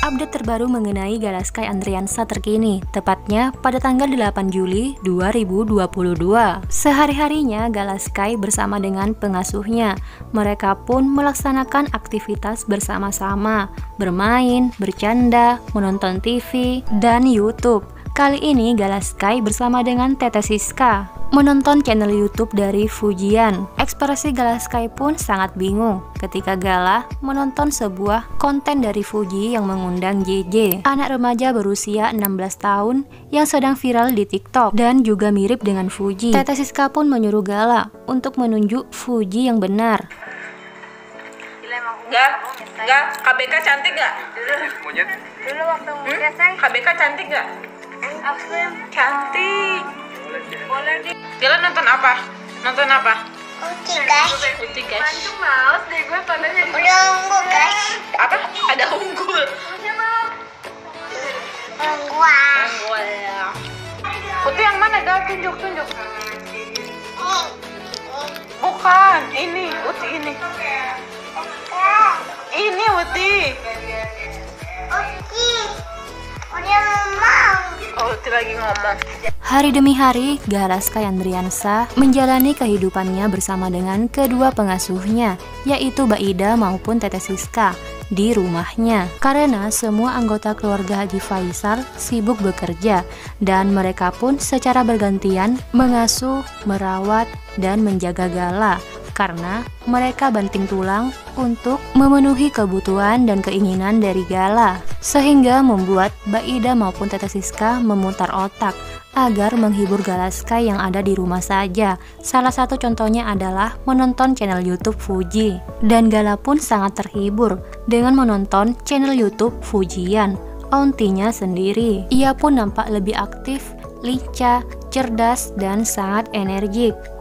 Update terbaru mengenai Galaskai Andriansa terkini, tepatnya pada tanggal 8 Juli 2022. Sehari-harinya Galaskai bersama dengan pengasuhnya. Mereka pun melaksanakan aktivitas bersama-sama, bermain, bercanda, menonton TV, dan YouTube. Kali ini Galaskai bersama dengan Tete Siska menonton channel YouTube dari Fujian. Ekspresi Galaskai pun sangat bingung ketika Gala menonton sebuah konten dari Fuji yang mengundang JJ, anak remaja berusia 16 tahun yang sedang viral di TikTok dan juga mirip dengan Fuji. Tete Siska pun menyuruh Gala untuk menunjuk Fuji yang benar. Enggak, KBK cantik nggak? Dulu waktu muda saya KBK cantik nggak? aku Cantik. boleh di Gila nonton apa? Nonton apa? Uti guys. Putih guys. Anjing males deh gue tandanya di Udah unggul guys. Apa? Ada unggul. gua. Unggul ya. Putih yang mana? Gal tunjuk. Bukan, ini Uti ini. Ini Uti. Uti. Udah mau. Oh, Uti lagi ngomong. Hari demi hari, Galaskai Andriansa menjalani kehidupannya bersama dengan kedua pengasuhnya, yaitu Mbak Ida maupun Tete Siska, di rumahnya. Karena semua anggota keluarga Haji Faisal sibuk bekerja, dan mereka pun secara bergantian mengasuh, merawat, dan menjaga Gala. Karena mereka banting tulang untuk memenuhi kebutuhan dan keinginan dari Gala, sehingga membuat Mbak Ida maupun Tete Siska memutar otak agar menghibur Galaskai yang ada di rumah saja. Salah satu contohnya adalah menonton channel YouTube Fuji, dan Gala pun sangat terhibur dengan menonton channel YouTube Fujian, auntinya sendiri. Ia pun nampak lebih aktif, lincah, cerdas, dan sangat energik.